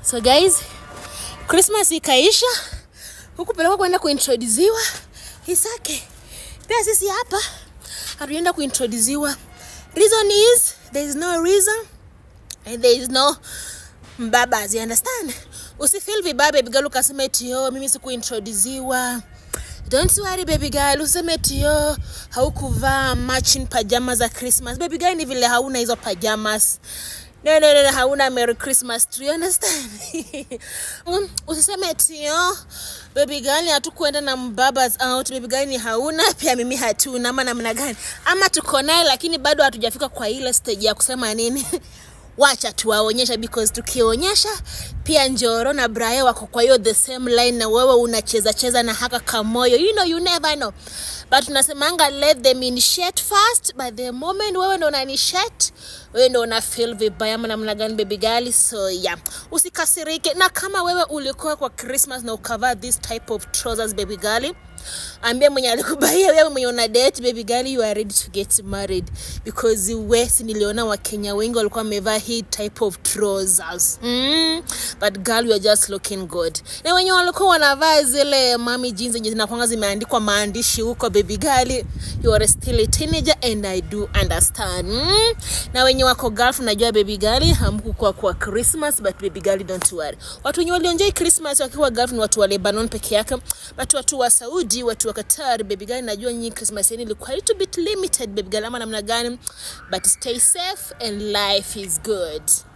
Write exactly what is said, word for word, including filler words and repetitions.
So guys, Christmas ikaisha, huku pelekwa kwenda kuintroduziwa Hisake. Pia sisi hapa hatuenda kuintroduziwa. Reason is there is no reason and there is no mbabas, you understand? Usifeel vibaya baby girl ukasema eti yo mimi sikuintroduziwa. Don't worry baby girl, useme eti yo haukuvaa matching pajamas za Christmas. Baby girl ni vile hauna hizo pajamas. No, no, no, no, hauna Merry Christmas tree, you understand? um, usiseme eti yo baby girl hatukwenda na mbabas out, baby girl ni hauna, pia mimi hatuna, ama namna gani? Ama tuko naye lakini bado hatujafika kwa ile stage ya kusema nini. Wacha tuwaonyesha, because tukionyesha pia Njoro na Brayo wako kwa hiyo the same line na wewe unacheza cheza na haka kamoyo. You know, you never know. But tunasemanga let them initiate first. By the moment wewe ndo unainitiate, wewe ndo una feel vibaya ama namna gani baby girl. So yeah, usikasirike. Na kama wewe ulikuwa kwa Christmas na ukavaa this type of trousers baby girl, ambia mwenye alikubahia wewe mwenye una date baby girl, you are ready to get married, because we si niliona wa Kenya wengi walikuwa wamevaa hii type of trousers. Mm. But girl, you are just looking good. Na wenye walikuwa wanavaa zile mommy jeans zenye zinakuanga zimeandikwa maandishi huko baby girl, you are still a teenager and I do understand. Mm. Na wenye wako Gulf najua baby girl hamkuwa kwa Christmas, but baby girl don't worry. Watu wenye walionjoy Christmas wakiwa Gulf ni watu wa Lebanon peke yake, but watu wa Saudi, watu wa Qatar baby girl najua nyinyi Christmas yenu ilikuwa a little bit limited baby girl ama namna gani, but stay safe and life is good.